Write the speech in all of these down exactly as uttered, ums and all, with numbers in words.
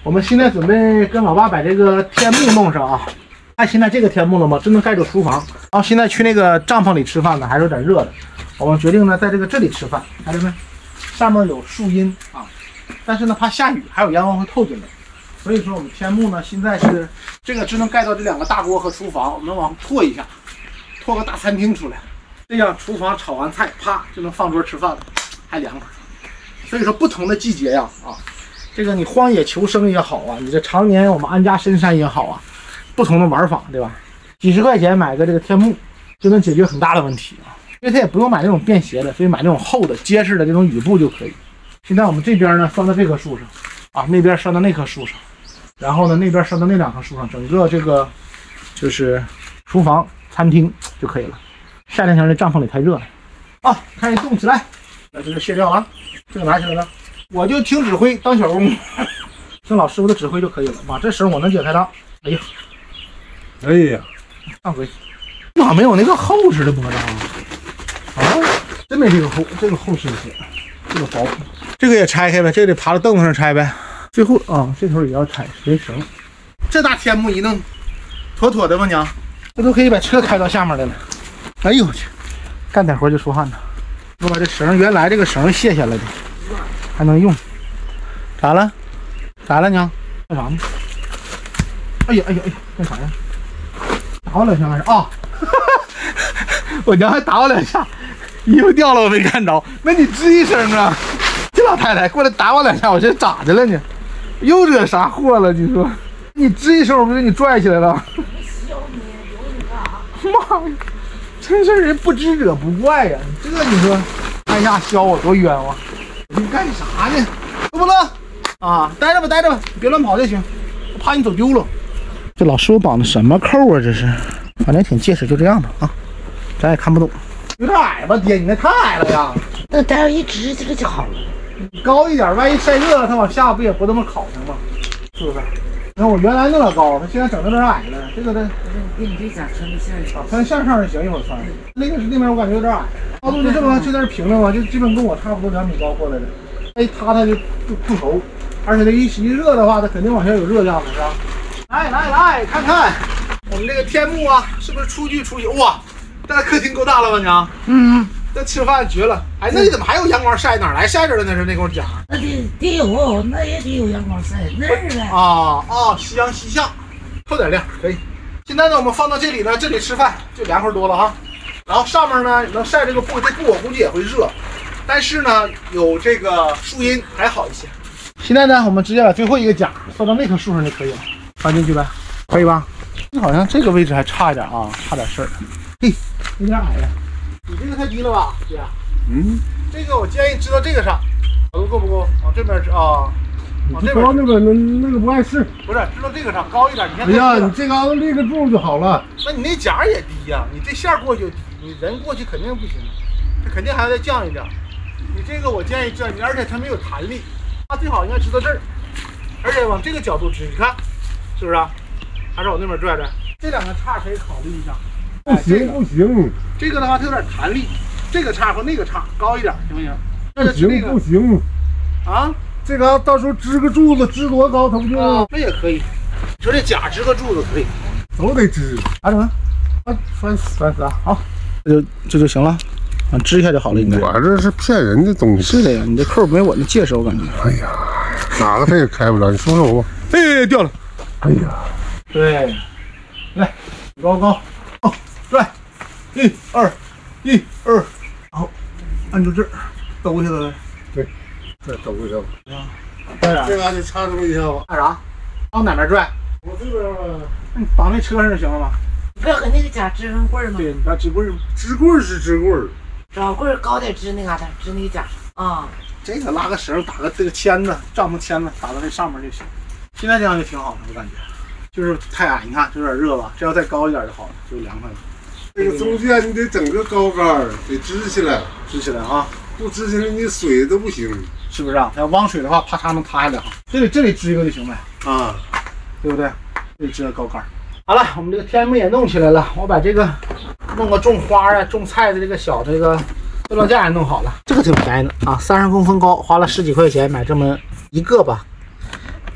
我们现在准备跟老爸把这个天幕弄上啊。看现在这个天幕了吗？真能盖住厨房。然后现在去那个帐篷里吃饭呢，还是有点热的。我们决定呢，在这个这里吃饭，看见没？上面有树荫啊，但是呢，怕下雨，还有阳光会透进来。所以说我们天幕呢，现在是这个只能盖到这两个大锅和厨房，我们往后拓一下，拓个大餐厅出来，这样厨房炒完菜，啪就能放桌吃饭了，还凉快。所以说不同的季节呀，啊，这个你荒野求生也好啊，你这常年我们安家深山也好啊。不同的玩法，对吧？几十块钱买个这个天幕，就能解决很大的问题啊！因为它也不用买那种便携的，所以买那种厚的、结实的这种雨布就可以。现在我们这边呢拴到这棵树上，啊，那边拴到那棵树上，然后呢那边拴到那两棵树上，整个这个就是厨房、餐厅就可以了。夏天前这帐篷里太热了啊！看人动起来，把这个卸掉了，这个拿起来了，我就听指挥当小工，听老师傅的指挥就可以了。哇，这绳我能解开它，哎呀！ 哎呀， 上回咋没有那个厚实的脖子啊？啊，真没这个厚，这个厚实一些，这个薄。这个也拆开呗，这个得爬到凳子上拆呗。最后啊，这头也要拆，这绳。这大天幕一弄，妥妥的吧娘？这都可以把车开到下面来了。哎呦我去，干点活就出汗了。我把这绳，原来这个绳卸下来的，还能用。咋了？咋了娘？干啥呢？哎呀哎呀哎呀，干啥呀？打我两下还是啊？我娘还打我两下，衣服掉了我没看着。那你吱一声啊！这老太太过来打我两下，我这咋的了呢？又惹啥祸了？你说，你吱一声，我不给你拽起来了？妈呀，真是人不知者不怪呀！这你说，哎呀，削我多冤枉！你干啥呢？乐不乐？啊，待着吧，待着吧，别乱跑就行，我怕你走丢了。这老师傅绑的什么扣啊？这是，反正挺结实，就这样吧啊，咱也看不懂，有点矮吧，爹，你那太矮了呀。 那待会一直这个就好了。 你高一点，万一晒热了，它往下不也不那么烤上吗？是不是？你看我原来那么高，它现在整的有点矮了。这个呢， 给你这家穿的线啊，穿向上就行，一会儿穿。那个是那边我感觉有点矮，高度就这么就在这平了嘛，就基本跟我差不多两米高过来的。它一塌它就就裤头，而且它一一热的话，它肯定往下有热量的，是吧？来来来，看看我们这个天幕啊，是不是出具出去？哇，这客厅够大了吧，娘？ 嗯， 这吃饭绝了。哎，那里怎么还有阳光晒？哪来晒着的？那是那块甲？ 那得得有，那也得有阳光晒那儿呢。 啊啊，夕阳西下，透点亮可以。现在呢，我们放到这里呢，这里吃饭就凉快多了哈。然后上面呢能晒这个布，这布我估计也会热，但是呢有这个树荫还好一些。现在呢，我们直接把最后一个甲放到那棵树上就可以了。放进去呗，可以吧？你好像这个位置还差一点啊，差点事儿。嘿，有点矮呀，你这个太低了吧，姐？ 嗯， 这个我建议支到这个上，角度够不够？往这边支啊，往这边。 高那个那那个不碍事。 不是，支到这个上高一点。你看。 哎呀，你这嘎达立个柱就好了。 那你那甲也低呀、啊，你这线过去就低，你人过去肯定不行，这肯定还要再降一点。你这个我建议这，而且它没有弹力，它最好应该支到这儿，而且往这个角度支，你看。是不是、啊？还是往那边拽拽？这两个叉可以考虑一下。 不行、哎、不行， 这个的话它有点弹力，这个叉和那个叉高一点，行不行？ 不行、那个、不行啊！ 这个到时候支个柱子，支多高它不就？ 啊，这也可以，说这甲支个柱子可以， 都得支。 咋整？啊，拴死拴死啊！好，这就这就行了，啊，支一下就好了。应该。 我这是骗人的东西。 是的呀，你这扣没我那结实，我感觉。 哎呀，哪个它也开不了，你说说我。 哎，掉了。 哎呀， 对，来，高高，哦，拽，一二，一二，然后按住这儿，兜下来， 对，再兜一下吧。 拽啥？ 这嘎就插这么一下吧。 干啥？往哪边拽？ 我这边吧。 那你绑那车上就行了吗？ 你不要跟那个甲支根棍儿吗？ 对，你把支棍儿， 支棍是支棍儿， 找棍儿高点支那嘎达，支那个甲上啊。 这个拉个绳，打个这个签子，帐篷签子打到这上面就行。现在这样就挺好的，我感觉，就是太矮，你看这有点热吧？这要再高一点就好了，就凉快了。 这个中间你得整个高杆儿，得支起来， 支起来啊！ 不支起来你水都不行， 是不是啊？要汪水的话，啪嚓能塌下来哈。这里这里支一个就行呗， 啊， 对不对？这里支个高杆。好了，我们这个天幕也弄起来了，我把这个弄个种花啊、种菜的这个小这个塑料架也弄好了，这个挺便宜的啊，三十公分高，花了十几块钱买这么一个吧。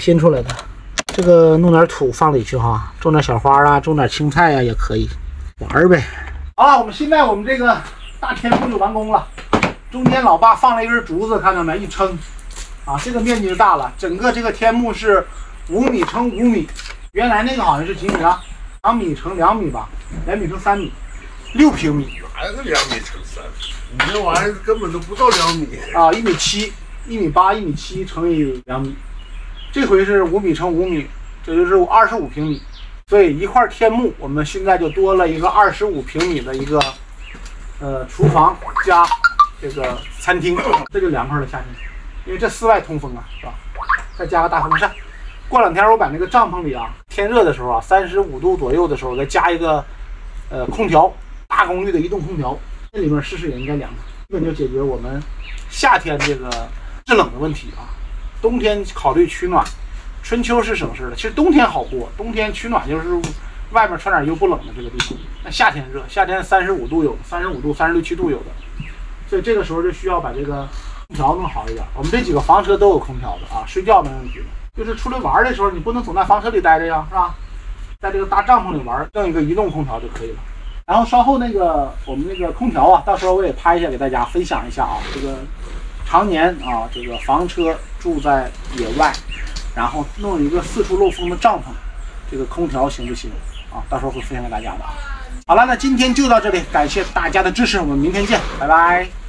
拼出来的。这个弄点土放里去哈，种点小花啊，种点青菜啊也可以玩呗。好了，我们现在我们这个大天幕就完工了。中间老爸放了一根竹子，看到没？一撑，啊，这个面积就大了。整个这个天幕是五米乘五米，原来那个好像是几米了？两米乘两米吧，两米乘三米，六平米。 哪个两米乘三米？你这玩意儿根本都不到两米啊，一米七，一米八，一米七乘以两米。这回是五米乘五米，这就是二十五平米。所以一块天幕，我们现在就多了一个二十五平米的一个呃厨房加这个餐厅，这就凉快了夏天，因为这室外通风啊，是吧？再加个大风扇。过两天我把那个帐篷里啊，天热的时候啊，三十五度左右的时候，再加一个呃空调，大功率的移动空调，这里面试试也应该凉快，基本就解决我们夏天这个制冷的问题啊。冬天考虑取暖，春秋是省事的。其实冬天好过，冬天取暖就是外面穿点衣服不冷的这个地方。那夏天热，夏天三十五度有，三十五度、三十六七度有的，所以这个时候就需要把这个空调弄好一点。我们这几个房车都有空调的啊，睡觉没问题的。就是出来玩的时候，你不能总在房车里待着呀，是吧？在这个大帐篷里玩，弄一个移动空调就可以了。然后稍后那个我们那个空调啊，到时候我也拍一下给大家分享一下啊，这个。常年啊，这个房车住在野外，然后弄一个四处漏风的帐篷，这个空调行不行啊？到时候会分享给大家的。好了，那今天就到这里，感谢大家的支持，我们明天见，拜拜。